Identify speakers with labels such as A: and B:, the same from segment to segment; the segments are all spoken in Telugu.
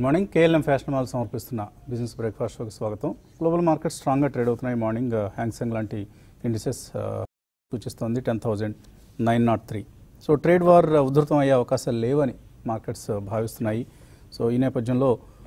A: Good morning. KLM fashion mall సమర్పిస్తున్న బిజినెస్ బ్రేక్ఫాస్ట్ షోకి స్వాగతం. గ్లోబల్ మార్కెట్స్ స్ట్రాంగ్గా ట్రేడ్ అవుతున్నాయి. మార్నింగ్ హ్యాంగ్సెంగ్ లాంటి ఇండిసెస్ సూచిస్తోంది 10,903. సో ట్రేడ్ వార్ ఉధృతం అయ్యే అవకాశాలు లేవని మార్కెట్స్ భావిస్తున్నాయి. సో ఈ నేపథ్యంలో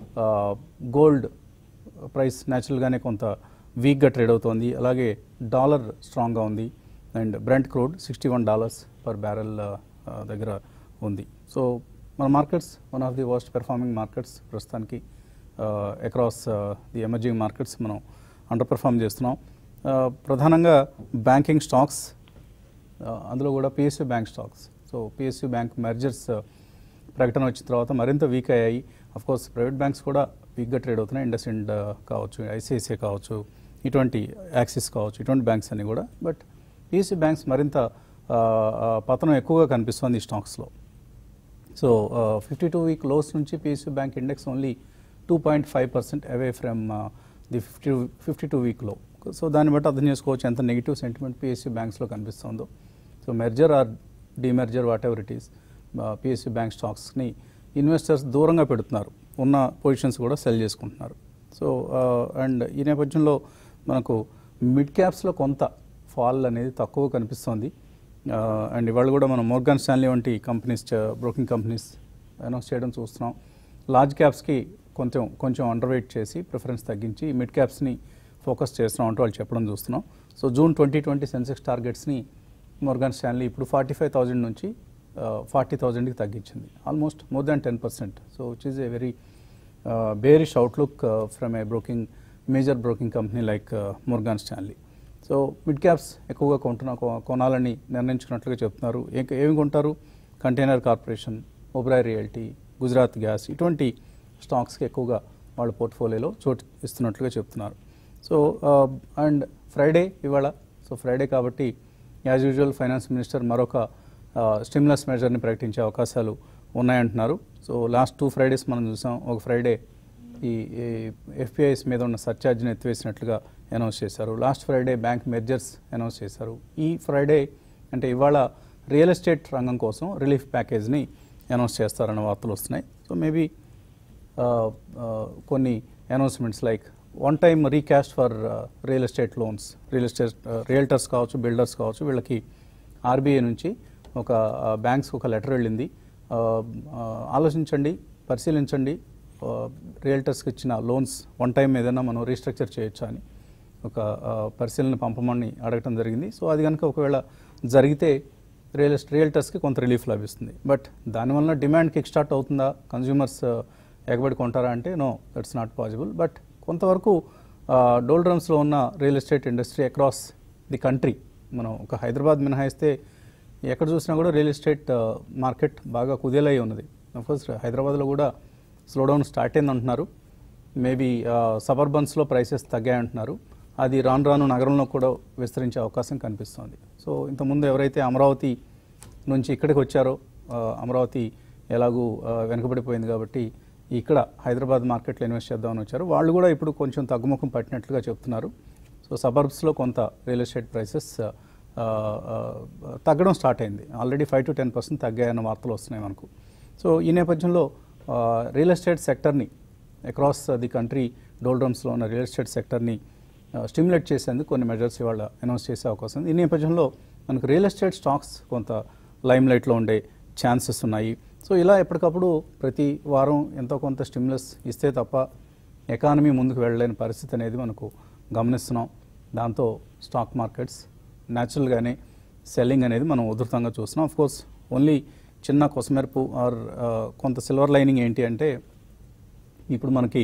A: గోల్డ్ ప్రైస్ న్యాచురల్గానే కొంత వీక్గా ట్రేడ్ అవుతోంది. అలాగే డాలర్ స్ట్రాంగ్గా ఉంది and brent crude $61 per barrel దగ్గర ఉంది. సో మన markets one of the worst performing markets ప్రస్తుతానికి అక్రాస్ ది ఎమర్జింగ్ మార్కెట్స్ మనం అండర్ పెర్ఫార్మ్ చేస్తున్నాం. ప్రధానంగా బ్యాంకింగ్ స్టాక్స్, అందులో కూడా PSU bank stocks. So PSU bank mergers ప్రకటన వచ్చిన తర్వాత మరింత వీక్ అయ్యాయి. అఫ్కోర్స్ ప్రైవేట్ బ్యాంక్స్ కూడా వీక్గా ట్రేడ్ అవుతున్నాయి. ఇండస్ఇండ్ కావచ్చు, ఐసిఐసిఐ కావచ్చు, ఇటువంటి యాక్సిస్ కావచ్చు, ఇటువంటి బ్యాంక్స్ అన్నీ కూడా. బట్ పిఎస్యూ బ్యాంక్స్ మరింత పతనం ఎక్కువగా కనిపిస్తుంది ఈ స్టాక్స్లో. సో 52-week లోస్ నుంచి PSU bank index only 2.5% away from the 52-week low. So దాన్ని బట్టి అర్థం చేసుకోవచ్చు ఎంత నెగిటివ్ సెంటిమెంట్ పిఎస్యూ బ్యాంక్స్లో కనిపిస్తుందో. So merger or demerger whatever it is, PSU bank స్టాక్స్ని ఇన్వెస్టర్స్ దూరంగా పెడుతున్నారు, ఉన్న పొజిషన్స్ కూడా సెల్ చేసుకుంటున్నారు. సో అండ్ ఈ నేపథ్యంలో మనకు మిడ్ క్యాప్స్లో కొంత ఫాల్ అనేది తక్కువ కనిపిస్తోంది. అండ్ ఇవాళ కూడా మనం మోర్గాన్ స్టాన్లీ వంటి కంపెనీస్, బ్రోకింగ్ కంపెనీస్ అనౌన్స్ చేయడం చూస్తున్నాం. లార్జ్ క్యాప్స్కి కొంచెం అండర్ వెయిట్ చేసి ప్రిఫరెన్స్ తగ్గించి మిడ్ క్యాప్స్ని ఫోకస్ చేస్తున్నాం అంటూ వాళ్ళు చెప్పడం చూస్తున్నాం. సో జూన్ 2020 సెన్సెక్స్ టార్గెట్స్ని మోర్గాన్ స్టాన్లీ ఇప్పుడు 45,000 నుంచి 40,000కి తగ్గించింది, almost more than 10%. So which is a very bearish outlook from a major broking company like Morgan Stanley. So mid caps ఎక్కువగా కొనాలని నిర్ణయించుకున్నట్లుగా చెప్తున్నారు. ఏమి కొంటారు? Container corporation, Oberoi realty, Gujarat gas, ఇటువంటి స్టాక్స్కి ఎక్కువగా వాళ్ళ పోర్ట్ఫోలియోలో చోటు ఇస్తున్నట్లుగా చెప్తున్నారు. సో అండ్ ఫ్రైడే ఇవాళ, సో ఫ్రైడే కాబట్టి యాజ్ యూజువల్ ఫైనాన్స్ మినిస్టర్ మరొక స్టిమ్యులస్ మెజర్ని ప్రకటించే అవకాశాలు ఉన్నాయంటున్నారు. సో లాస్ట్ 2 Fridays మనం చూసాం. ఒక ఫ్రైడే ఈ ఎఫ్పిఐస్ మీద ఉన్న సర్ఛార్జ్ని ఎత్తివేసినట్లుగా అనౌన్స్ చేశారు. Last Friday bank mergers announce చేశారు. ఈ ఫ్రైడే అంటే ఇవాళ రియల్ ఎస్టేట్ రంగం కోసం రిలీఫ్ ప్యాకేజ్ని అనౌన్స్ చేస్తారన్న వార్తలు వస్తున్నాయి. సో మేబీ కొన్ని announcements like one time recast for real estate loans, realtors కావచ్చు, బిల్డర్స్ కావచ్చు, వీళ్ళకి ఆర్బీఐ నుంచి ఒక బ్యాంక్స్ ఒక లెటర్ వెళ్ళింది. ఆలోచించండి, పరిశీలించండి, రియల్టర్స్కి ఇచ్చిన లోన్స్ వన్ టైం ఏదైనా మనం రీస్ట్రక్చర్ చేయొచ్చా అని ఒక పరిశీలన పంపమని అడగటం జరిగింది. సో అది కనుక ఒకవేళ జరిగితే రియల్టర్స్కి కొంత రిలీఫ్ లభిస్తుంది. బట్ దానివల్ల డిమాండ్ కిక్ స్టార్ట్ అవుతుందా, కన్జ్యూమర్స్ ఎగబడి కొంటారా అంటే no, that's not possible. But కొంతవరకు డోల్డ్రమ్స్లో ఉన్న real estate industry across the country, మనం ఒక హైదరాబాద్ మినహాయిస్తే ఎక్కడ చూసినా కూడా రియల్ ఎస్టేట్ మార్కెట్ బాగా కుదేలై ఉన్నది. అఫ్కోర్స్ హైదరాబాద్లో కూడా స్లోడౌన్ స్టార్ట్ అయింది అంటున్నారు. మేబీ సబర్బన్స్లో ప్రైసెస్ తగ్గాయంటున్నారు. అది రాను నగరంలో కూడా విస్తరించే అవకాశం కనిపిస్తోంది. సో ఇంతకుముందు ఎవరైతే అమరావతి నుంచి ఇక్కడికి వచ్చారో, అమరావతి ఎలాగూ వెనుకబడిపోయింది కాబట్టి ఇక్కడ హైదరాబాద్ మార్కెట్లో ఇన్వెస్ట్ చేద్దామని వచ్చారు, వాళ్ళు కూడా ఇప్పుడు కొంచెం తగ్గుముఖం పట్టినట్లుగా చెప్తున్నారు. సో సబర్బ్స్లో కొంత రియల్ ఎస్టేట్ ప్రైసెస్ తగ్గడం స్టార్ట్ అయింది. ఆల్రెడీ 5 to 10% తగ్గాయన్న వార్తలు వస్తున్నాయి మనకు. సో ఈ నేపథ్యంలో రియల్ ఎస్టేట్ సెక్టర్ని అక్రాస్ ది కంట్రీ, డోల్డ్రమ్స్లో ఉన్న రియల్ ఎస్టేట్ సెక్టర్ని స్టిమ్యులేట్ చేసేందుకు కొన్ని మెజర్స్ ఇవాళ అనౌన్స్ చేసే అవకాశం ఉంది. ఈ నేపథ్యంలో మనకు రియల్ ఎస్టేట్ స్టాక్స్ కొంత లైమ్ లైట్లో ఉండే ఛాన్సెస్ ఉన్నాయి. సో ఇలా ఎప్పటికప్పుడు ప్రతి వారం ఎంతో కొంత స్టిమ్యులస్ ఇస్తే తప్ప ఎకానమీ ముందుకు వెళ్ళలేని పరిస్థితి అనేది మనకు గమనిస్తున్నాం. దాంతో స్టాక్ మార్కెట్స్ న్యాచురల్గానే సెల్లింగ్ అనేది మనం ఉధృతంగా చూస్తున్నాం. ఆఫ్కోర్స్ ఓన్లీ చిన్న కొసమెరుపు ఆర్ కొంత సిల్వర్ లైనింగ్ ఏంటి అంటే ఇప్పుడు మనకి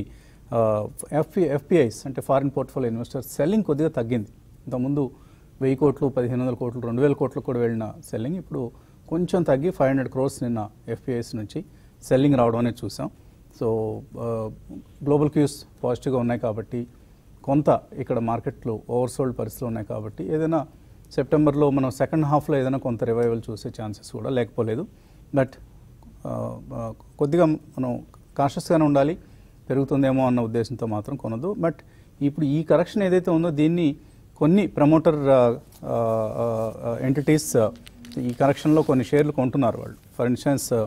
A: ఎఫ్పిఐస్ అంటే ఫారిన్ పోర్ట్ఫోలియో ఇన్వెస్టర్స్ సెల్లింగ్ కొద్దిగా తగ్గింది. ఇంతకుముందు 1,000 కోట్లు, 1,500 కోట్లు, 2,000 కోట్లు కూడా వెళ్ళిన సెల్లింగ్ ఇప్పుడు కొంచెం తగ్గి 500 crores నిన్న ఎఫ్పిఐస్ నుంచి సెల్లింగ్ రావడం అనేది చూసాం. సో గ్లోబల్ క్యూస్ పాజిటివ్గా ఉన్నాయి కాబట్టి కొంత ఇక్కడ మార్కెట్లు ఓవర్సోల్డ్ పరిస్థితులు ఉన్నాయి కాబట్టి ఏదైనా సెప్టెంబర్లో మనం సెకండ్ హాఫ్లో ఏదైనా కొంత రివైవల్ చూసే ఛాన్సెస్ కూడా లేకపోలేదు. బట్ కొద్దిగా మనం కాన్షియస్గానే ఉండాలి, పెరుగుతుందేమో అన్న ఉద్దేశంతో మాత్రం కొనదు. బట్ ఇప్పుడు ఈ కరెక్షన్ ఏదైతే ఉందో దీన్ని కొన్ని ప్రమోటర్ ఎంటిటీస్ ఈ కరెక్షన్లో కొన్ని షేర్లు కొంటున్నారు వాళ్ళు. ఫర్ ఇన్స్టెన్స్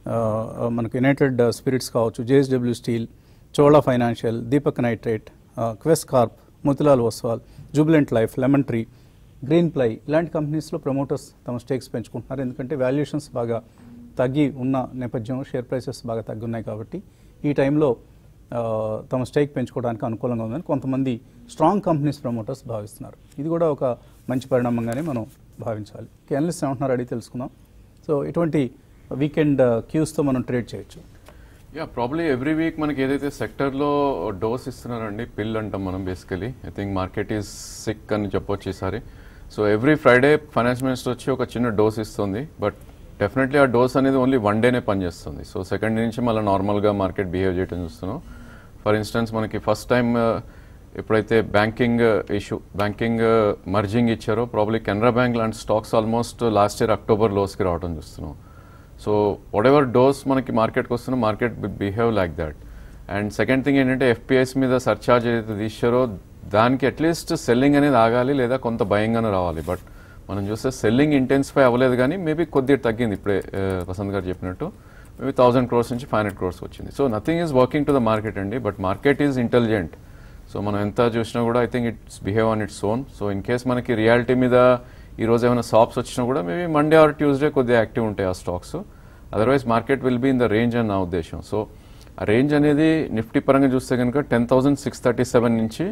A: మనకు యునైటెడ్ స్పిరిట్స్ కావచ్చు, JSW Steel, Chola Financial, Deepak Nitrite, Quess Corp, Motilal Oswal, Jubilant Life, Lemon Tree, Green Ply ఇలాంటి కంపెనీస్లో ప్రమోటర్స్ తమ స్టేక్స్ పెంచుకుంటున్నారు. ఎందుకంటే వాల్యుయేషన్స్ బాగా తగ్గి ఉన్న నేపథ్యం, షేర్ ప్రైసెస్ బాగా తగ్గి ఉన్నాయి కాబట్టి ఈ టైంలో తమ స్టేక్ పెంచుకోవడానికి అనుకూలంగా ఉందని కొంతమంది స్ట్రాంగ్ కంపెనీస్ ప్రమోటర్స్ భావిస్తున్నారు. ఇది కూడా ఒక మంచి పరిణామంగానే మనం భావించాలి. అనలిస్ట్ ఏమంటున్నారు అడిగి తెలుసుకుందాం. సో ఇటువంటి వీకెండ్ క్యూస్తో మనం ట్రేడ్ చేయొచ్చు.
B: ప్రాబ్లీ ఎవ్రీ వీక్ మనకి ఏదైతే సెక్టర్లో డోస్ ఇస్తున్నారండి, పిల్ అంటాం మనం basically. I think market is sick అని చెప్పొచ్చు ఈసారి. So every Friday finance minister వచ్చి ఒక చిన్న డోస్ ఇస్తుంది, బట్ డెఫినెట్లీ ఆ డోస్ అనేది ఓన్లీ వన్ డేనే పనిచేస్తుంది. సో సెకండ్ డే నుంచి మళ్ళీ నార్మల్గా మార్కెట్ బిహేవ్ చేయడం చూస్తున్నాం. ఫర్ ఇన్స్టెన్స్ మనకి ఫస్ట్ టైం ఎప్పుడైతే బ్యాంకింగ్ మర్జింగ్ ఇచ్చారో ప్రాబ్లీ కెనరా బ్యాంక్ లాంటి stocks almost last year October లోస్కి రావడం చూస్తున్నాం. సో వాట్ ఎవర్ డోస్ మనకి మార్కెట్కి వస్తున్నా market behave like that. And second thing ఏంటంటే ఎఫ్పిఐస్ మీద సర్చార్జ్ ఏదైతే తీసారో దానికి అట్లీస్ట్ సెల్లింగ్ అనేది ఆగాలి లేదా కొంత భయంగానే రావాలి. బట్ మనం చూస్తే సెల్లింగ్ ఇంటెన్సిఫై అవ్వలేదు, కానీ మేబీ కొద్దిగా తగ్గింది. ఇప్పుడే వసంత్ గారు చెప్పినట్టు మేబీ 1000 crores నుంచి 500 crores వచ్చింది. So nothing is working to the market అండి, but market is intelligent. So మనం ఎంత చూసినా కూడా I think it's behave on its own. So in case మనకి రియాలిటీ మీద ఈరోజు ఏమైనా సాప్స్ వచ్చినా కూడా మేబీ మండే ఆర్ ట్యూస్డే కొద్దిగా యాక్టివ్ ఉంటాయి ఆ stocks. Otherwise market will be in the range అని నా ఉద్దేశం. సో ఆ రేంజ్ అనేది నిఫ్టీ పరంగా చూస్తే కనుక 10,637 నుంచి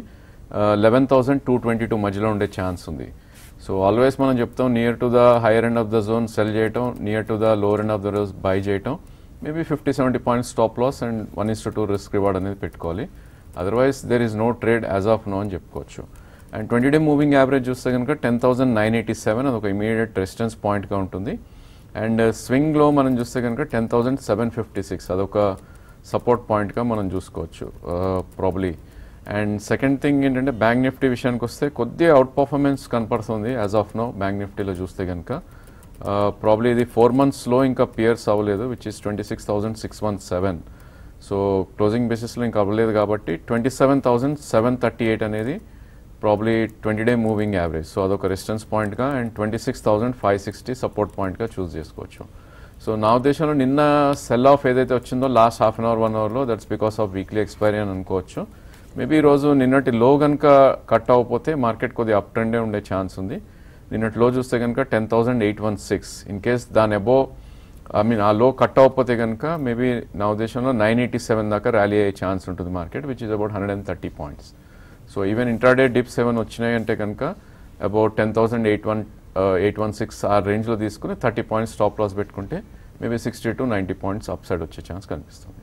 B: 11,222 మధ్యలో ఉండే ఛాన్స్ ఉంది. సో ఆల్వేస్ మనం చెప్తాం near to the higher end of the zone sell చేయటం, near to the lower end of the zone buy చేయటం. Maybe 50-70 points stop loss and 1:2 risk reward అనేది పెట్టుకోవాలి. Otherwise there is no trade as of now అని చెప్పుకోవచ్చు. అండ్ 20-day మూవింగ్ యావరేజ్ చూస్తే కనుక 10,987 అది ఒక ఇమీడియట్ రెసిస్టెన్స్ పాయింట్గా ఉంటుంది. అండ్ స్వింగ్లో మనం చూస్తే కనుక 10,756 అదొక సపోర్ట్ పాయింట్గా మనం చూసుకోవచ్చు ప్రాబ్లీ. అండ్ సెకండ్ థింగ్ ఏంటంటే బ్యాంక్ నిఫ్టీ విషయానికి వస్తే కొద్దిగా అవుట్ పర్ఫార్మెన్స్ కనపడుతుంది యాజ్ ఆఫ్ నో. బ్యాంక్ నిఫ్టీలో చూస్తే కనుక ప్రాబ్లీ ఇది 4 monthsలో ఇంకా పియర్స్ అవ్వలేదు, విచ్ ఇస్ 26,617. సో క్లోజింగ్ బేసిస్లో ఇంకా అవ్వలేదు కాబట్టి 27,738 అనేది probably 20-day moving average. So అదొక రెసిస్టెన్స్ పాయింట్గా అండ్ 26,560 సపోర్ట్ పాయింట్గా చూస్ చేసుకోవచ్చు. సో నా ఉద్దేశంలో నిన్న సెల్ ఆఫ్ ఏదైతే వచ్చిందో లాస్ట్ హాఫ్ అన్ అవర్ 1 hourలో that's because of weekly expiry అని అనుకోవచ్చు. మేబీ ఈరోజు నిన్నటి లో కనుక కట్ అవ్వకపోతే మార్కెట్ కొద్దిగా అప్ ట్రెండే ఉండే ఛాన్స్ ఉంది. నిన్నటి లో చూస్తే కనుక 10,816. ఇన్ కేస్ దాని అబోవ్ ఆ లో కట్ అవ్వకపోతే కనుక మేబీ నా ఉద్దేశంలో 987 దాకా ర్యాలీ అయ్యే ఛాన్స్ ఉంటుంది market, which is about 130 points. So even intraday dips 7 వచ్చినాయి అంటే కనుక అబౌట్ 10,816 ఆ రేంజ్లో తీసుకుని 30 points స్టాప్ లాస్ పెట్టుకుంటే మేబీ 60-90 points అప్ సైడ్ వచ్చే ఛాన్స్ కనిపిస్తుంది.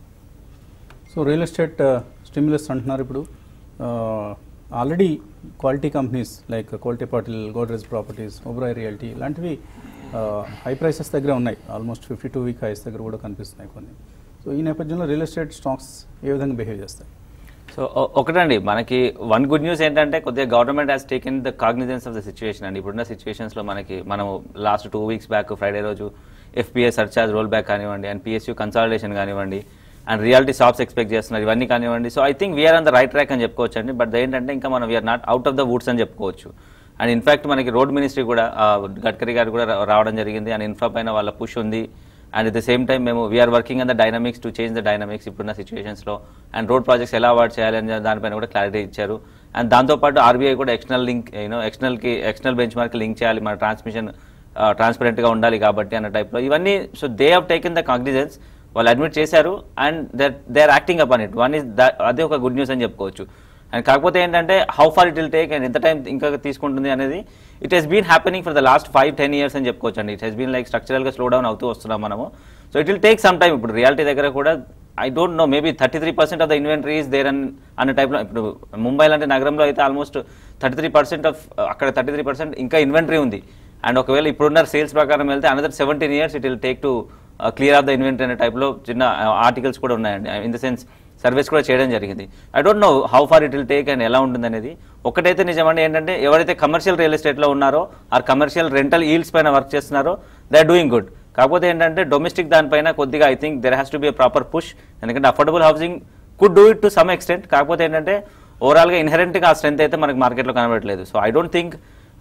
A: సో రియల్ ఎస్టేట్ స్టిమ్యులస్ అంటున్నారు. ఇప్పుడు already quality companies like Kolte Patil, Godrej Properties, Oberoi Realty ఇలాంటివి హై ప్రైసెస్ దగ్గర ఉన్నాయి. ఆల్మోస్ట్ 52-week హైస్ దగ్గర కూడా కనిపిస్తున్నాయి కొన్ని. సో ఈ నేపథ్యంలో రియల్ ఎస్టేట్ స్టాక్స్ ఏ విధంగా బిహేవ్ చేస్తాయి?
C: సో ఒకటండి, మనకి వన్ గుడ్ న్యూస్ ఏంటంటే కొద్దిగా government has taken the cognizance of the situation అండి. ఇప్పుడున్న సిచ్యువేషన్స్లో మనం లాస్ట్ 2 weeks బ్యాక్ ఫ్రైడే రోజు ఎఫ్పిఐ సర్చార్జ్ రోల్ బ్యాక్ కానివ్వండి, అండ్ పిఎస్యూ కన్సాలిడేషన్ కానివ్వండి, అండ్ రియాలిటీ షాప్స్ ఎక్స్పెక్ట్ చేస్తున్నారు, ఇవన్నీ కానివ్వండి. So I think we're on the right track అని చెప్పుకోవచ్చు అండి. బట్ ఏంటంటే ఇంకా మనం we're not out of the woods అని చెప్పుకోవచ్చు. అండ్ ఇన్ఫాక్ట్ మనకి రోడ్ మినిస్ట్రీ కూడా గడ్కరీ గారు కూడా రావడం జరిగింది. అండ్ ఇన్ఫ్రా పైన వాళ్ళ పుష్ ఉంది. And at the same time మేము we're working on the dynamics to change the dynamics ఇప్పుడున్న సిచ్యువేషన్స్లో. అండ్ రోడ్ ప్రాజెక్ట్స్ ఎలా అవాయిడ్ చేయాలి అని దానిపైన కూడా క్లారిటీ ఇచ్చారు. అండ్ దాంతోపాటు ఆర్బీఐ కూడా external link external benchmark link చేయాలి, మన ట్రాన్స్మిషన్ ట్రాన్స్పరెంట్గా ఉండాలి కాబట్టి అన్న టైప్లో ఇవన్నీ. So they have taken the cognizance, వాళ్ళు అడ్మిట్ చేశారు and they are acting upon it. One is అదే ఒక గుడ్ న్యూస్ అని చెప్పుకోవచ్చు. అండ్ కాకపోతే ఏంటంటే how far it will take and ఎంత టైం ఇంకా తీసుకుంటుంది అనేది it has been happening for the last 5-10 years అని చెప్పుకోవచ్చు అండి. ఇట్ హెస్ బీన్ లైక్ స్ట్రక్చరల్గా స్లో డౌన్ అవుతూ వస్తున్నాం మనము. So it will take some time. ఇప్పుడు రియాలిటీ దగ్గర కూడా I don't know, maybe 33% of the inventory is there అన్న టైప్లో. ఇప్పుడు ముంబై లాంటి నగరంలో అయితే ఆల్మోస్ట్ 33% ఆఫ్ అక్కడ 33% ఇంకా ఇన్వెంటరీ ఉంది. అండ్ ఒకవేళ ఇప్పుడున్న సేల్స్ ప్రకారం వెళ్తే another 17 years it will take to clear off the inventory అనే టైప్లో చిన్న ఆర్టికల్స్ కూడా ఉన్నాయండి. ఇన్ ద సెన్స్ సర్వేస్ కూడా చేయడం జరిగింది. I don't know how far it will take and ఎలా ఉంటుంది అనేది. ఒకటైతే నిజమండి ఏంటంటే ఎవరైతే కమర్షియల్ రియల్ ఎస్టేట్లో ఉన్నారో ఆ కమర్షియల్ రెంటల్ ఈల్డ్స్ పైన వర్క్ చేస్తున్నారో దే ఆర్ డూయింగ్ గుడ్. కాకపోతే ఏంటంటే డొమెస్టిక్ దానిపైన కొద్దిగా I think there has to be a proper push. ఎందుకంటే affordable housing could do it to some extent. కాకపోతే ఏంటంటే ఓవరాల్గా ఇన్హెరెంట్గా ఆ స్ట్రెంత్ అయితే మనకి మార్కెట్లో కనబడట్లేదు. So I don't think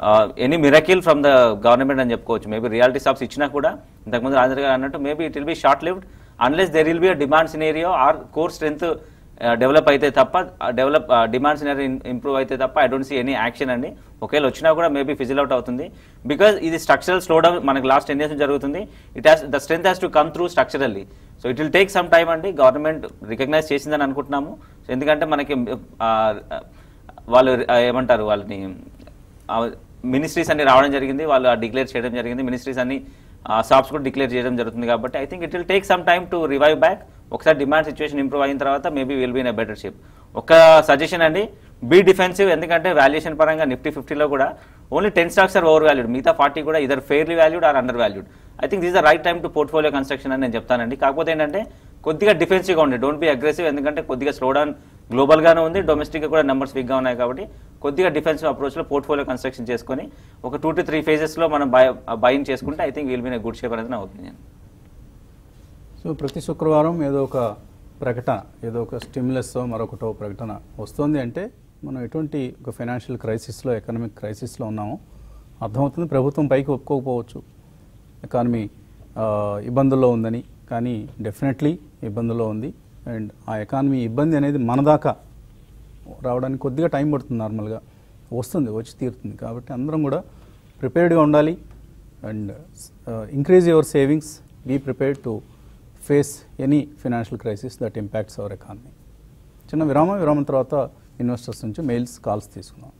C: any miracle from the government అని చెప్పుకోవచ్చు. మేబీ రియాలిటీ స్టాక్స్ ఇచ్చినా కూడా ఇంతకుముందు రాజేంద్ర గారు అన్నట్టు maybe it will be short lived unless there will be a demand scenario or core strength develop అయితే తప్ప డిమాండ్ సినేరియో ఇంప్రూవ్ అయితే తప్ప I don't see any action అండి. ఒకవేళ వచ్చినా కూడా మేబీ ఫిజిల్ అవుట్ అవుతుంది బికాజ్ ఇది స్ట్రక్చరల్ స్లో డౌన్ మనకు లాస్ట్ 10 years జరుగుతుంది. The strength has to come through structurally. So it will take some time అండి. గవర్నమెంట్ రికగ్నైజ్ చేసిందని అనుకుంటున్నాము. సో ఎందుకంటే మనకి వాళ్ళు ఏమంటారు వాళ్ళని మినిస్ట్రీస్ అన్ని రావడం జరిగింది, వాళ్ళు డిక్లేర్ చేయడం జరిగింది, మినిస్ట్రీస్ అన్ని షాప్స్ కూడా డిక్లేర్ చేయడం జరుగుతుంది. కాబట్టి I think it will take some time to revive back. ఒకసారి డిమాండ్ సిచ్యువేషన్ ఇంప్రూవ్ అయిన తర్వాత maybe will be in a better shape. ఒక సజెషన్ అండి, బీ డిఫెన్సివ్. ఎందుకంటే వాల్యుయేషన్ పరంగా నిఫ్టీ 50లో కూడా only 10 stocks are overvalued, మిగతా 40 కూడా either fairly valued or undervalued. I think this the right time to portfolio construction అని నేను చెప్తానండి. కాకపోతే ఏంటంటే కొద్దిగా డిఫెన్సివ్గా ఉండే, డోంట్ బీ అగ్రెసివ్. ఎందుకంటే కొద్దిగా స్లో డౌన్ గ్లోబల్గానే ఉంది, డొమెస్టిక్గా కూడా నెంబర్స్ వీక్గా ఉన్నాయి. కాబట్టి కొద్దిగా డిఫెన్సివ్ అప్రోచ్లో పోర్ట్ఫోలియో కన్స్ట్రక్షన్ చేసుకొని ఒక 2 to 3 phases మనం బయింగ్ చేసుకుంటే I think will be in a good shape అనేది నా ఒపీనియన్.
A: సో ప్రతి శుక్రవారం ఏదో ఒక ప్రకటన, ఏదో ఒక స్టిమ్యులస్ మరొకటో ప్రకటన వస్తుంది అంటే మనం ఎటువంటి ఒక ఫైనాన్షియల్ క్రైసిస్లో, ఎకనామిక్ క్రైసిస్లో ఉన్నామో అర్థమవుతుంది. ప్రభుత్వం పైకి ఒప్పుకోకపోవచ్చు ఎకానమీ ఇబ్బందుల్లో ఉందని, కానీ డెఫినెట్లీ ఇబ్బందుల్లో ఉంది. అండ్ ఆ ఎకానమీ ఇబ్బంది అనేది మన దాకా రావడానికి కొద్దిగా టైం పడుతుంది, నార్మల్గా వస్తుంది, వచ్చి తీరుతుంది. కాబట్టి అందరం కూడా ప్రిపేర్డ్గా ఉండాలి. And increase your savings, be prepared to face any financial crisis that impacts our economy. చిన్న విరామం తర్వాత ఇన్వెస్టర్స్ నుంచి మెయిల్స్, కాల్స్ తీసుకుందాం.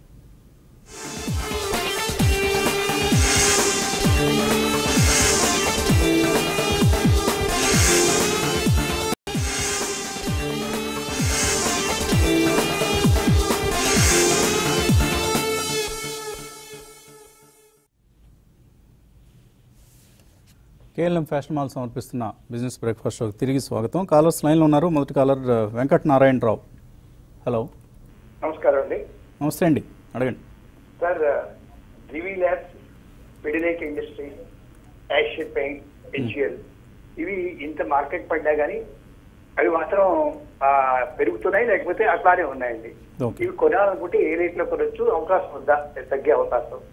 A: కేఎల్ఎం ఫ్యాషన్ మాల్ సమర్పిస్తున్న బిజినెస్ బ్రేక్ఫాస్ట్ షోకి తిరిగి స్వాగతం. కాలర్స్ లైన్లో ఉన్నారు. మొదటి కాలర్ వెంకట నారాయణరావు. హలో,
D: నమస్కారం అండి.
A: నమస్తే అండి, అడగండి
D: sir. GV Labs, Pidilite Industry, Asian Paint, HL ఇవి ఇంత మార్కెట్ పడ్డా కానీ అవి మాత్రం పెరుగుతున్నాయి, లేకపోతే అట్లానే ఉన్నాయండి. ఇవి కొనాలనుకుంటే ఏ రేట్లో కొనొచ్చు, అవకాశం ఉందా తగ్గే అవకాశం?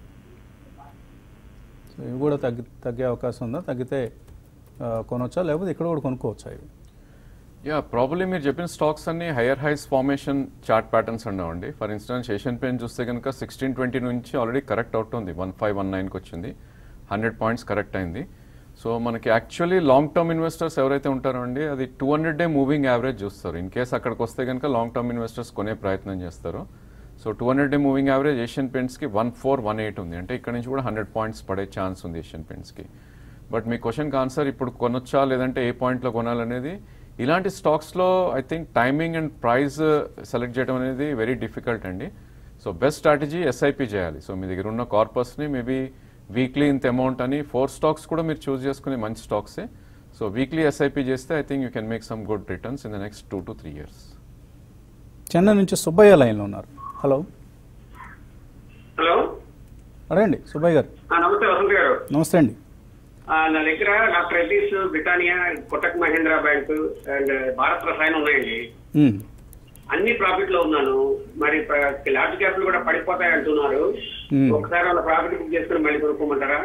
A: ఇవి కూడా తగ్గే అవకాశం ఉందా? తగ్గితే కొనవచ్చా, లేకపోతే ఇక్కడ కూడా కొనుక్కోవచ్చా ఇవి?
B: యా, ప్రాబ్లీ మీరు చెప్పిన స్టాక్స్ అన్ని higher highs formation chart patterns ఉన్నాయండి. ఫర్ ఇన్స్టెన్స్ ఏషియన్ పెయింట్ చూస్తే కనుక 1620 నుంచి ఆల్రెడీ కరెక్ట్ అవుట్ ఉంది, 1519కి వచ్చింది, 100 points కరెక్ట్ అయింది. సో మనకి యాక్చువల్లీ లాంగ్ టర్మ్ ఇన్వెస్టర్స్ ఎవరైతే ఉంటారో అండి, అది 200-day మూవింగ్ యావరేజ్ చూస్తారు. ఇన్ కేస్ అక్కడికి వస్తే కనుక లాంగ్ టర్మ్ ఇన్వెస్టర్స్ కొనే ప్రయత్నం చేస్తారు. So 200-day moving average Asian పెయింట్స్కి 1418 ఉంది, అంటే ఇక్కడ నుంచి కూడా 100 points పడే ఛాన్స్ ఉంది ఏషియన్ పెయింట్స్కి. బట్ మీ క్వశ్చన్కి ఆన్సర్ ఇప్పుడు కొనొచ్చా లేదంటే ఏ పాయింట్లో కొనాలనేది, ఇలాంటి స్టాక్స్లో I think timing and price select చేయడం అనేది వెరీ డిఫికల్ట్ అండి. సో బెస్ట్ స్ట్రాటజీ ఎస్ఐపి చేయాలి. సో మీ దగ్గర ఉన్న కార్పస్ని మేబీ వీక్లీ ఇంత అమౌంట్ అని 4 stocks కూడా మీరు చూస్ చేసుకునే మంచి స్టాక్సే. సో వీక్లీ ఎస్ఐపి చేస్తే I think you can make some good returns in the next 2 to 3 years.
A: Chennai నుంచి సుబ్బయ్య లైన్లో ఉన్నారు. హలో,
E: హలో,
A: అడగండి సుబ్బయ్య గారు.
E: నమస్తే వసంత్ గారు.
A: నమస్తే అండి.
E: నా దగ్గర doctor Reddy's, Britannia, Kotak Mahindra Bank and Bharat Rasayan ఉన్నాయండి. అన్ని ప్రాఫిట్ లో ఉన్నాను. మరి లార్జ్ క్యాపిటల్ కూడా పడిపోతాయి అంటున్నారు. ఒకసారి వాళ్ళ ప్రాఫిట్ బుక్ చేసుకుని మళ్ళీ కొనుక్కోమంటారా?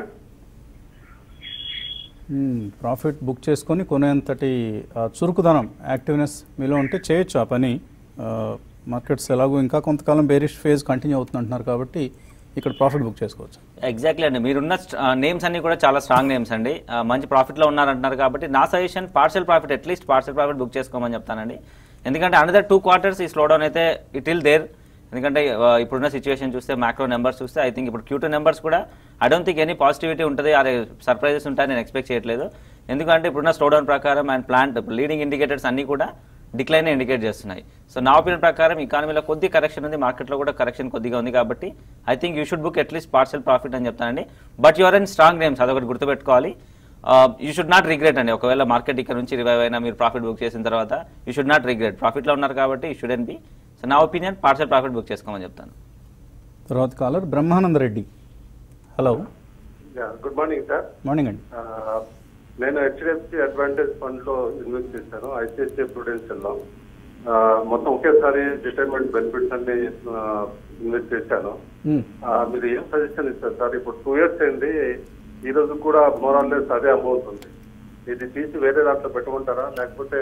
A: ప్రాఫిట్ బుక్ చేసుకొని కొనేంతటి చురుకుదనం, యాక్టివ్నెస్ మీలో ఉంటే చేయొచ్చు ఆ పని. మార్కెట్స్ ఎలాగో ఇంకా కొంతకాలం బేరిష్ ఫేజ్ కంటిన్యూ అవుతుంది అంటున్నారు, కాబట్టి ఇక్కడ ప్రాఫిట్ బుక్ చేసుకోవచ్చు.
C: ఎగ్జాక్ట్లీ అండి, మీరున్న నేమ్స్ అన్ని కూడా చాలా స్ట్రాంగ్ నేమ్స్ అండి, మంచి ప్రాఫిట్లో ఉన్నారంటున్నారు. కాబట్టి నా suggestion partial profit, at least partial profit book చేసుకోమని చెప్తానండి. ఎందుకంటే అనదర్ 2 quarters ఈ స్లో డౌన్ అయితే ఇట్ విల్ దేర్. ఎందుకంటే ఇప్పుడున్న సిచ్యువేషన్ చూస్తే, మ్యాక్రో నెంబర్స్ చూస్తే ఐ థింక్ ఇప్పుడు Q2 నెంబర్స్ కూడా I don't think any positivity ఉంటుంది, అదే సర్ప్రైజెస్ ఉంటాయని నేను ఎక్స్పెక్ట్ చేయట్లేదు. ఎందుకంటే ఇప్పుడున్న స్లో డౌన్ ప్రకారం అండ్ ప్లాంట్ లీడింగ్ ఇండికేటర్స్ అన్ని కూడా డిక్లైన్ ఇండికేట్ చేస్తున్నాయి. సో నా ఒపీనియన్ ప్రకారం ఎకానమీలో కొద్ది కరెక్షన్ ఉంది, మార్కెట్లో కూడా కరెక్షన్ కొద్దిగా ఉంది. కాబట్టి I think you should book at least partial profit అని చెప్తానండి. But your in strong names, అదొకటి గుర్తుపెట్టుకోవాలి. యూ షుడ్ నాట్ రిగ్రెట్ అండి. ఒకవేళ మార్కెట్ ఇక్కడ నుంచి రివైవ్ అయినా మీరు ప్రాఫిట్ బుక్ చేసిన తర్వాత యూ షుడ్ నాట్ రిగ్రెట్. ప్రాఫిట్లో ఉన్నారు కాబట్టి యూ షుడెంట్ బి. సో నా ఒపీనియన్ పార్షియల్ ప్రాఫిట్ బుక్ చేసుకోమని చెప్తాను.
A: తర్వాత caller Brahmananda Reddy. Hello,
F: good morning sir.
A: Morning అండి.
F: నేను హెచ్డిఎఫ్సి అడ్వాంటేజ్ ఫండ్ లో ఇన్వెస్ట్ చేశాను, ఐసిఐసిఐ ప్రుడెన్షియల్ లో. మొత్తం ఒకేసారి రిటైర్మెంట్ బెనిఫిట్స్ అన్ని ఇన్వెస్ట్ చేశాను. మీరు ఏం సజెషన్ ఇస్తారు సార్? ఇప్పుడు 2 years అయింది, ఈ రోజు కూడా మోరాల్లెస్ అదే అమౌంట్ ఉంది. ఇది తీసి వేరే దాంట్లో పెట్టమంటారా, లేకపోతే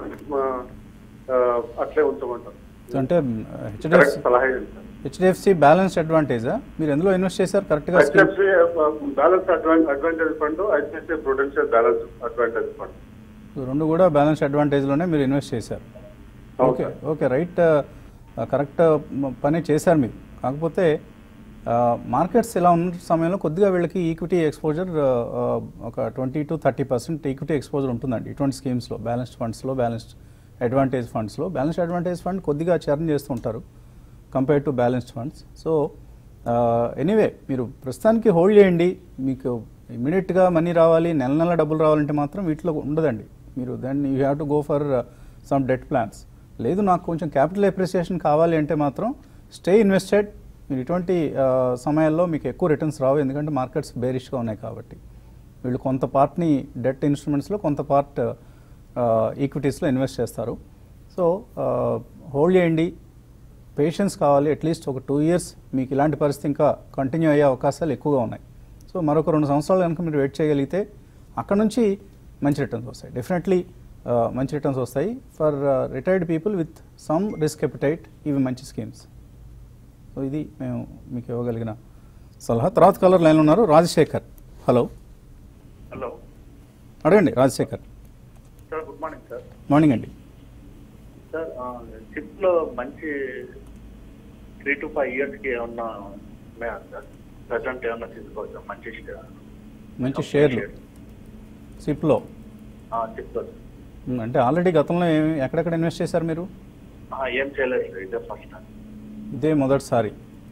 F: అట్లే ఉంచమంటారా?
A: అంటే
F: సలహా ఏంటి సార్?
A: HDFC balance అడ్వాంటేజా? మీరు ఎందులో ఇన్వెస్ట్ చేశారు కరెక్ట్గా?
F: HDFC Balance Advantage Fund, ICICI Prudential Balance Advantage Fund,
A: రెండు కూడా బ్యాలెన్స్ అడ్వాంటేజ్లోనే మీరు ఇన్వెస్ట్ చేశారు. ఓకే ఓకే రైట్, కరెక్ట్ పని చేశారు మీరు. కాకపోతే మార్కెట్స్ ఇలా ఉన్న సమయంలో కొద్దిగా వీళ్ళకి ఈక్విటీ ఎక్స్పోజర్ ఒక 20 to 30% ఈక్విటీ ఎక్స్పోజర్ ఉంటుందండి ఇటువంటి స్కీమ్స్లో, బ్యాలెన్స్డ్ ఫండ్స్లో, బ్యాలెన్స్డ్ అడ్వాంటేజ్ ఫండ్స్లో. బ్యాలెన్స్డ్ అడ్వాంటేజ్ ఫండ్ కొద్దిగా చర్న్ చేస్తూ ఉంటారు compare to balanced funds. So anyway మీరు ప్రస్తుతానికి హోల్డ్ చేయండి. మీకు ఇమీడియట్గా మనీ రావాలి, నెల నెల డబ్బులు రావాలంటే మాత్రం వీటిలో ఉండదండి. మీరు then you have to go for some debt plans. లేదు నాకు కొంచెం క్యాపిటల్ ఎప్రిసియేషన్ కావాలి అంటే మాత్రం స్టే ఇన్వెస్టెడ్. మీరు ఇటువంటి సమయాల్లో మీకు ఎక్కువ రిటర్న్స్ రావు, ఎందుకంటే మార్కెట్స్ బేరిష్గా ఉన్నాయి కాబట్టి. వీళ్ళు కొంత పార్ట్ని డెట్ ఇన్స్ట్రుమెంట్స్లో, కొంత పార్ట్ ఈక్విటీస్లో ఇన్వెస్ట్ చేస్తారు. సో హోల్డ్ చేయండి, పేషెన్స్ కావాలి. అట్లీస్ట్ ఒక 2 years మీకు ఇలాంటి పరిస్థితి ఇంకా కంటిన్యూ అయ్యే అవకాశాలు ఎక్కువగా ఉన్నాయి. సో మరొక 2 సంవత్సరాలు కనుక మీరు వెయిట్ చేయగలిగితే అక్కడ నుంచి మంచి రిటర్న్స్ వస్తాయి. డెఫినెట్లీ మంచి రిటర్న్స్ వస్తాయి for retired people with some risk appetite. ఇవి మంచి స్కీమ్స్. సో ఇది మేము మీకు ఇవ్వగలిగిన సలహా. తర్వాత కలర్ లైన్లో ఉన్నారు రాజశేఖర్. హలో
G: హలో,
A: అడగండి Rajasekhar.
G: Sir good morning sir.
A: Morning అండి.
G: సార్ చిప్ లో మంచి 3 to 5 years ఏమన్నా ఉన్నాయా సార్? ప్రజెంట్ ఏమన్నా తీసుకోవచ్చా మంచి
A: షేర్లు సిప్లో?
G: చిప్ లో
A: అంటే ఆల్రెడీ గతంలో ఎక్కడెక్కడ ఇన్వెస్ట్ చేశారు మీరు?
G: ఏం చేయలేదు సార్, ఇదే ఫస్ట్ టైం.
A: ఇదే మొదటిసారి.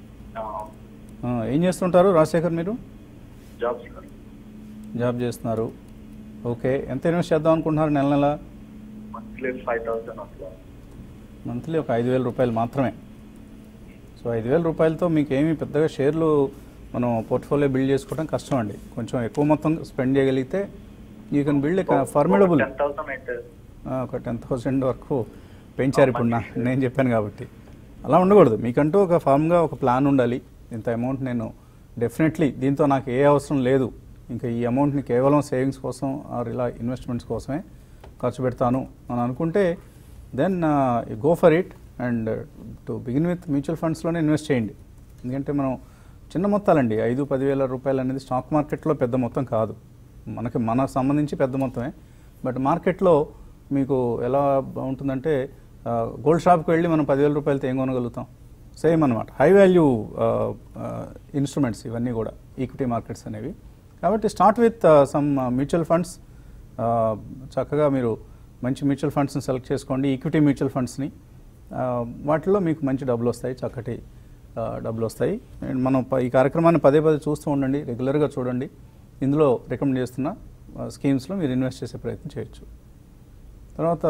A: ఏం చేస్తుంటారు రాజశేఖర్ మీరు?
G: Job sir.
A: జాబ్ చేస్తున్నారు. ఓకే, ఎంత ఇన్వెస్ట్ చేద్దాం అనుకుంటున్నారు నెల నెల?
G: మంత్లీ 5,000 అట్లా.
A: మంత్లీ ఒక 5,000 రూపాయలు మాత్రమే. సో 5,000 రూపాయలతో మీకు ఏమీ పెద్దగా షేర్లు మనం పోర్ట్ఫోలియో బిల్డ్ చేసుకోవడం కష్టం అండి. కొంచెం ఎక్కువ మొత్తం స్పెండ్ చేయగలిగితే యూ కెన్ బిల్డ్ ఫార్మిడబుల్.
G: 10,000 అయితే
A: ఒక 10,000 వరకు పెంచారు ఇప్పుడు నేను చెప్పాను కాబట్టి. అలా ఉండకూడదు. మీకంటూ ఒక ఫామ్గా ఒక ప్లాన్ ఉండాలి. ఇంత అమౌంట్ నేను డెఫినెట్లీ దీంతో నాకు ఏ అవసరం లేదు, ఇంకా ఈ అమౌంట్ని కేవలం సేవింగ్స్ కోసం ఆర్ ఇలా ఇన్వెస్ట్మెంట్స్ కోసమే ఖర్చు పెడతాను అని అనుకుంటే then go for it. And to begin with mutual ఫండ్స్లోనే ఇన్వెస్ట్ చేయండి. ఎందుకంటే మనం చిన్న మొత్తాలండి, 5-10 వేల రూపాయలు అనేది స్టాక్ మార్కెట్లో పెద్ద మొత్తం కాదు, మనకు సంబంధించి పెద్ద మొత్తమే. బట్ మార్కెట్లో మీకు ఎలా ఉంటుందంటే గోల్డ్ షాప్కి వెళ్ళి మనం 10,000 రూపాయలతో ఏం కొనగలుగుతాం? సేమ్ అనమాట. హై వాల్యూ ఇన్స్ట్రుమెంట్స్ ఇవన్నీ కూడా ఈక్విటీ మార్కెట్స్ అనేవి. కాబట్టి start with some mutual funds. చక్కగా మీరు మంచి మ్యూచువల్ ఫండ్స్ని సెలెక్ట్ చేసుకోండి, ఈక్విటీ మ్యూచువల్ ఫండ్స్ని. వాటిలో మీకు మంచి డబ్బులు వస్తాయి, చక్కటి డబ్బులు వస్తాయి. అండ్ మనం ఈ కార్యక్రమాన్ని పదే చూస్తూ ఉండండి, రెగ్యులర్గా చూడండి. ఇందులో రికమెండ్ చేస్తున్న స్కీమ్స్లో మీరు ఇన్వెస్ట్ చేసే ప్రయత్నం చేయొచ్చు. తర్వాత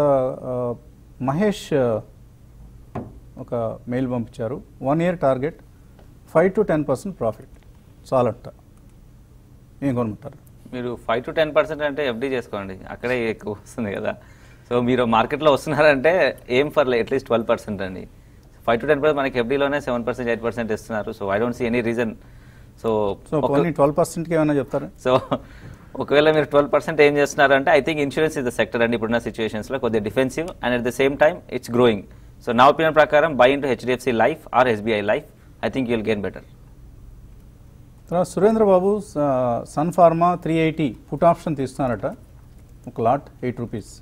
A: మహేష్ ఒక మెయిల్ పంపించారు. 1 year టార్గెట్ 5 to 10% ప్రాఫిట్ చాలంట. ఏం కొనమంటారు?
C: మీరు 5 to 10% అంటే ఎఫ్డీ చేసుకోండి, అక్కడే ఎక్కువ వస్తుంది కదా. సో మీరు మార్కెట్లో వస్తున్నారంటే ఏం ఫర్ అట్లీస్ట్ 12% అండి. 5 to 10% మనకి ఎఫ్డీలోనే 7%, 8% ఇస్తున్నారు. So I don't see any reason. So
A: 12%కి ఏమైనా చెప్తారా?
C: సో ఒకవేళ మీరు 12% ఏం చేస్తున్నారంటే I think insurance is the sector అండి ఇప్పుడున్న సిచ్యువేషన్స్లో, కొద్దిగా defensive and at the same time it's growing. So నా ఒపీనియన్ ప్రకారం buy into HDFC life or SBI life. I think you will gain better.
A: తర్వాత Surendra Babu Sun Pharma 380 put option తీస్తున్నారట. ఒక లాట్ 8 రూపీస్.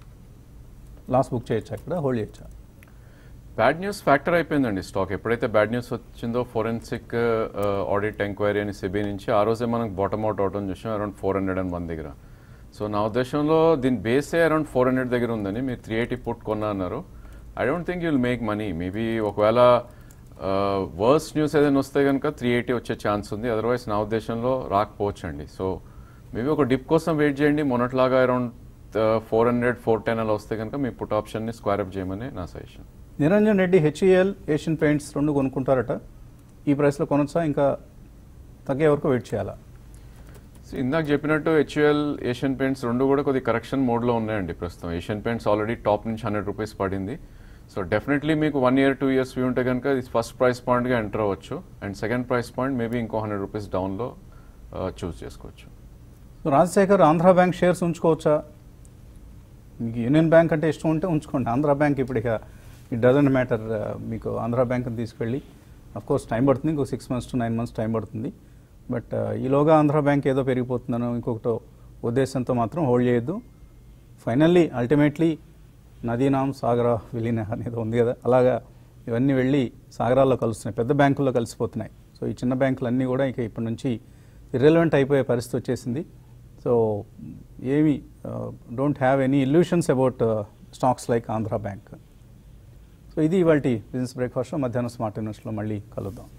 A: లాస్ బుక్ చేయొచ్చా, ఇక్కడ హోల్డ్ చేయొచ్చా?
B: బ్యాడ్ న్యూస్ ఫ్యాక్టర్ అయిపోయిందండి స్టాక్. ఎప్పుడైతే బ్యాడ్ న్యూస్ వచ్చిందో ఫోరెన్సిక్ ఆడిట్ ఎంక్వైరీ అని సెబీ నుంచి, ఆ రోజే మనకు బాటమ్ అవుట్ అవడం చూసాం అరౌండ్ 401 దగ్గర. సో నా ఉద్దేశంలో దీని బేసే అరౌండ్ 400 దగ్గర ఉందని. మీరు 380 పుట్ కొన్నా అన్నారు. I don't think you will make money. Maybe ఒకవేళ వర్స్ట్ న్యూస్ ఏదైనా వస్తే కనుక 380 వచ్చే ఛాన్స్ ఉంది, అదర్వైజ్ నా ఉద్దేశంలో రాకపోవచ్చు అండి. సో మేబీ ఒక డిప్ కోసం వెయిట్ చేయండి. మొన్నట్లాగా అరౌండ్ 400, 410 అలా వస్తే కనుక మీ పుట్ ఆప్షన్ని స్క్వేర్ అప్ చేయమని నా suggestion.
A: Niranjan Reddy HEL, Asian Paints 2 కొనుక్కుంటారట. ఈ ప్రైస్లో కొనొచ్చా, ఇంకా తగ్గే వరకు వెయిట్ చేయాలా?
B: ఇందాక చెప్పినట్టు హెచ్యుఎల్, ఏషియన్ పెయింట్స్ రెండు కూడా కొద్ది కరెక్షన్ మోడ్లో ఉన్నాయండి ప్రస్తుతం. ఏషియన్ పెయింట్స్ ఆల్రెడీ టాప్ నుంచి 100 రూపీస్ పడింది. సో డెఫినెట్లీ మీకు 1 year 2 years వ్యూ ఉంటే కనుక ఇది ఫస్ట్ ప్రైస్ పాయింట్గా ఎంటర్ అవ్వచ్చు. And second price point maybe ఇంకో 100 రూపీస్ డౌన్లో చూస్ చేసుకోవచ్చు.
A: So Rajasekhar, Andhra Bank shares ఉంచుకోవచ్చా? మీకు యూనియన్ బ్యాంక్ అంటే ఇష్టం ఉంటే ఉంచుకోండి. ఆంధ్రా బ్యాంక్ ఇప్పుడు ఇక ఇట్ డజంట్ మ్యాటర్. మీకు ఆంధ్రా బ్యాంక్ని తీసుకెళ్ళి అఫ్కోర్స్ టైం పడుతుంది, ఇంకో 6 months to 9 months టైం పడుతుంది. బట్ ఈలోగా ఆంధ్రా బ్యాంక్ ఏదో పెరిగిపోతుందనో ఇంకొకటో ఉద్దేశంతో మాత్రం హోల్డ్ చేయొద్దు. ఫైనల్లీ అల్టిమేట్లీ నదీనాం సాగర విలీన అనేది ఉంది కదా, అలాగా ఇవన్నీ వెళ్ళి సాగరాల్లో కలుస్తున్నాయి, పెద్ద బ్యాంకుల్లో కలిసిపోతున్నాయి. సో ఈ చిన్న బ్యాంకులు అన్నీ కూడా ఇక ఇప్పటి నుంచి ఇర్రెలవెంట్ అయిపోయే పరిస్థితి వచ్చేసింది. సో ఏమి don't have any illusions about stocks like Andhra Bank. So ఇది ఇవాళ బిజినెస్ బ్రేక్ఫాస్ట్. మధ్యాహ్నం స్మార్ట్ ఇన్వెస్ట్లో మళ్ళీ కలుద్దాం.